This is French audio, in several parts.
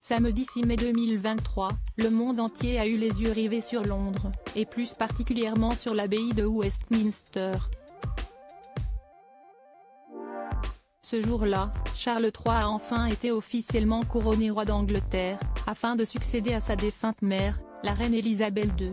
Samedi 6 mai 2023, le monde entier a eu les yeux rivés sur Londres, et plus particulièrement sur l'abbaye de Westminster. Ce jour-là, Charles III a enfin été officiellement couronné roi d'Angleterre, afin de succéder à sa défunte mère, la reine Elisabeth II.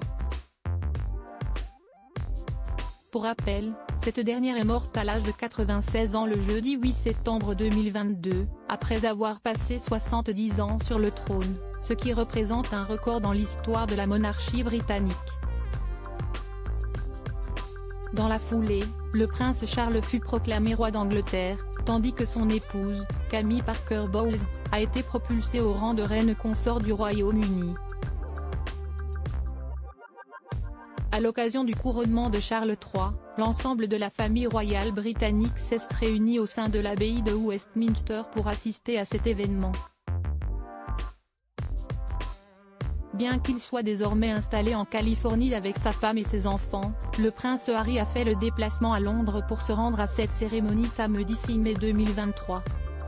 Pour rappel, cette dernière est morte à l'âge de 96 ans le jeudi 8 septembre 2022, après avoir passé 70 ans sur le trône, ce qui représente un record dans l'histoire de la monarchie britannique. Dans la foulée, le prince Charles fut proclamé roi d'Angleterre, tandis que son épouse, Camilla Parker Bowles, a été propulsée au rang de reine consort du Royaume-Uni. À l'occasion du couronnement de Charles III, l'ensemble de la famille royale britannique s'est réunie au sein de l'abbaye de Westminster pour assister à cet événement. Bien qu'il soit désormais installé en Californie avec sa femme et ses enfants, le prince Harry a fait le déplacement à Londres pour se rendre à cette cérémonie samedi 6 mai 2023.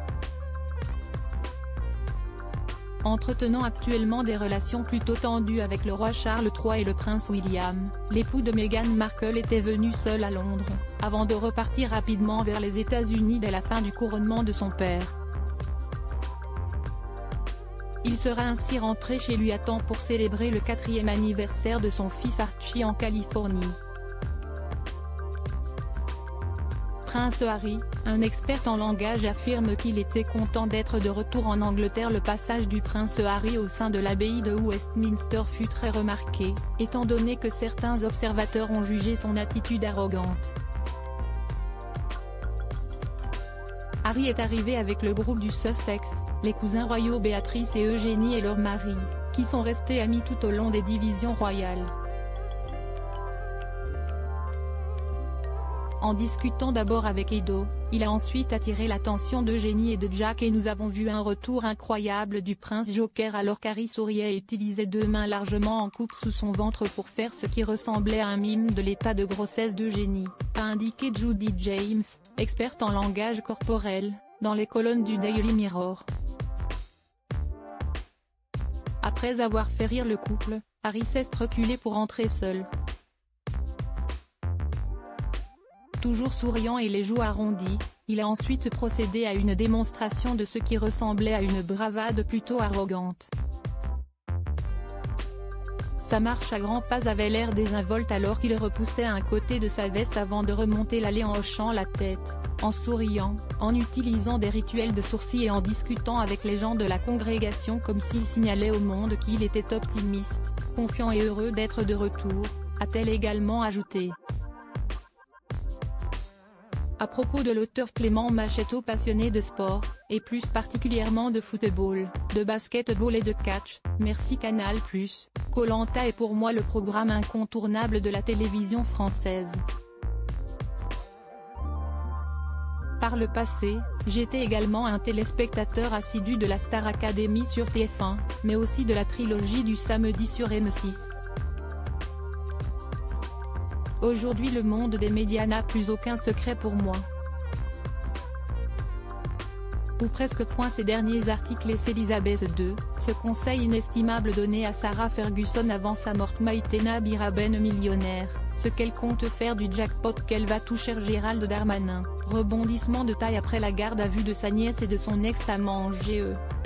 Entretenant actuellement des relations plutôt tendues avec le roi Charles III et le prince William, l'époux de Meghan Markle était venu seul à Londres, avant de repartir rapidement vers les États-Unis dès la fin du couronnement de son père. Il sera ainsi rentré chez lui à temps pour célébrer le 4e anniversaire de son fils Archie en Californie. Prince Harry, un expert en langage affirme qu'il était content d'être de retour en Angleterre. Le passage du prince Harry au sein de l'abbaye de Westminster fut très remarqué, étant donné que certains observateurs ont jugé son attitude arrogante. Harry est arrivé avec le groupe du Sussex, les cousins royaux Béatrice et Eugénie et leur mari, qui sont restés amis tout au long des divisions royales. En discutant d'abord avec Edo, il a ensuite attiré l'attention d'Eugénie et de Jack et nous avons vu un retour incroyable du prince Joker alors qu'Harry souriait et utilisait 2 mains largement en coupe sous son ventre pour faire ce qui ressemblait à un mime de l'état de grossesse d'Eugénie, a indiqué Judy James, experte en langage corporel, dans les colonnes du Daily Mirror. Après avoir fait rire le couple, Harry s'est reculé pour entrer seul. Toujours souriant et les joues arrondies, il a ensuite procédé à une démonstration de ce qui ressemblait à une bravade plutôt arrogante. Sa marche à grands pas avait l'air désinvolte alors qu'il repoussait un côté de sa veste avant de remonter l'allée en hochant la tête, en souriant, en utilisant des rituels de sourcils et en discutant avec les gens de la congrégation comme s'il signalait au monde qu'il était optimiste, confiant et heureux d'être de retour, a-t-elle également ajouté. À propos de l'auteur Clément Machetto passionné de sport, et plus particulièrement de football, de basketball et de catch, merci Canal+, Koh-Lanta est pour moi le programme incontournable de la télévision française. Par le passé, j'étais également un téléspectateur assidu de la Star Academy sur TF1, mais aussi de la trilogie du samedi sur M6. Aujourd'hui le monde des médias n'a plus aucun secret pour moi. Ou presque. Ces derniers articles et Elisabeth II, ce conseil inestimable donné à Sarah Ferguson avant sa mort. Maïtena Biraben millionnaire, ce qu'elle compte faire du jackpot qu'elle va toucher. Gérald Darmanin, rebondissement de taille après la garde à vue de sa nièce et de son ex-amant en GE.